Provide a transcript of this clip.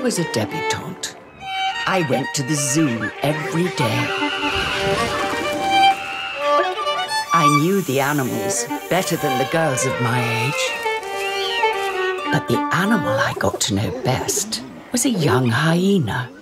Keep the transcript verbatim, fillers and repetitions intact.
was a debutante, I went to the zoo every day. I knew the animals better than the girls of my age. But the animal I got to know best was a young hyena.